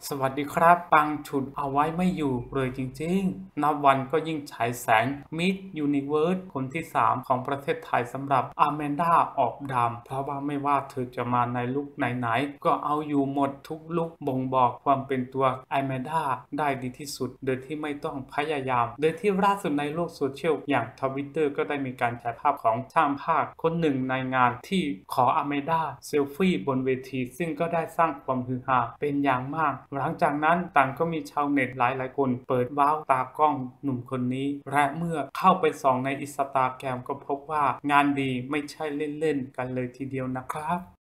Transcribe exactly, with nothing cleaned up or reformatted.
สวัสดีครับปังฉุดเอาไว้ไม่อยู่เลยจริงๆนับวันก็ยิ่งฉายแสงมิสยูนิเวิร์สคนที่สามของประเทศไทยสำหรับอแมนดาออกดำเพราะว่าไม่ว่าเธอจะมาในลุคไหนๆก็เอาอยู่หมดทุกลุคบ่งบอกความเป็นตัวอแมนดาได้ดีที่สุดโดยที่ไม่ต้องพยายามโดยที่ล่าสุดในโลกโซเชียลอย่างทวิตเตอร์ก็ได้มีการแชร์ภาพของช่างภาพคนหนึ่งในงานที่ขออแมนดาเซลฟี่บนเวทีซึ่งก็ได้สร้างความฮือฮาเป็นอย่างมากหลังจากนั้นต่างก็มีชาวเน็ตหลายหลายคนเปิดว้าวตากล้องหนุ่มคนนี้และเมื่อเข้าไปส่องในอินสตาแกรมก็พบว่างานดีไม่ใช่เล่นๆกันเลยทีเดียวนะครับ